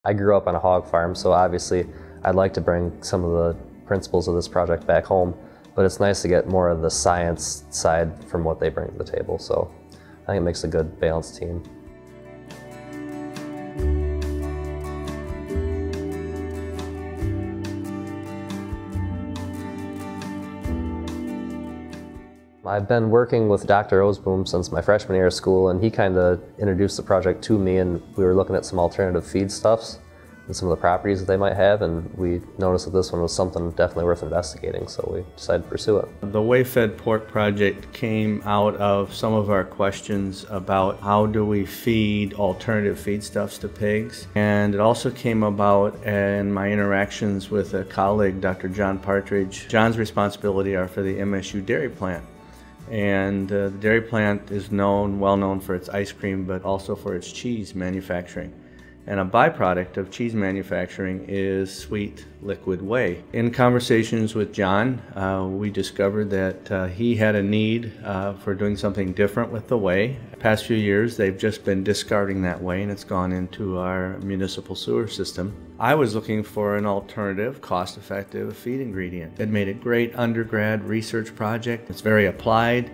I grew up on a hog farm, so obviously I'd like to bring some of the principles of this project back home, but it's nice to get more of the science side from what they bring to the table, so I think it makes a good balanced team. I've been working with Dr. Osboom since my freshman year of school, and he kind of introduced the project to me, and we were looking at some alternative feedstuffs and some of the properties that they might have, and we noticed that this one was something definitely worth investigating, so we decided to pursue it. The whey-fed pork project came out of some of our questions about how do we feed alternative feedstuffs to pigs, and it also came about in my interactions with a colleague, Dr. John Partridge. John's responsibility are for the MSU dairy plant. And the dairy plant is well known for its ice cream, but also for its cheese manufacturing. And a byproduct of cheese manufacturing is sweet liquid whey. In conversations with John, we discovered that he had a need for doing something different with the whey. The past few years, they've just been discarding that whey, and it's gone into our municipal sewer system. I was looking for an alternative, cost-effective feed ingredient. It made a great undergrad research project. It's very applied.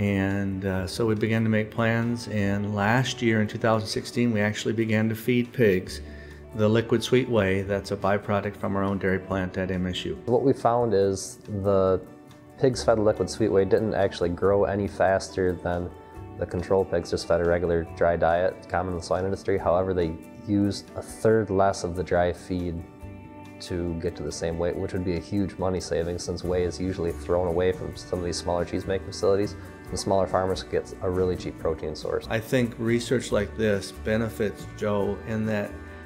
And so we began to make plans, and last year in 2016 we actually began to feed pigs the liquid sweet whey that's a byproduct from our own dairy plant at MSU. What we found is the pigs fed liquid sweet whey didn't actually grow any faster than the control pigs just fed a regular dry diet, common in the swine industry. However, they used a third less of the dry feed to get to the same weight, which would be a huge money savings since whey is usually thrown away from some of these smaller cheese making facilities. The smaller farmers get a really cheap protein source. I think research like this benefits Joe in that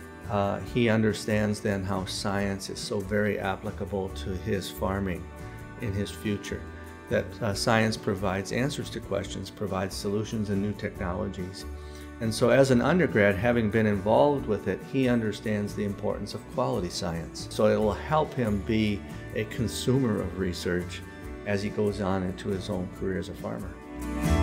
he understands then how science is so very applicable to his farming in his future. That science provides answers to questions, provides solutions and new technologies. And so as an undergrad, having been involved with it, he understands the importance of quality science. So it will help him be a consumer of research as he goes on into his own career as a farmer.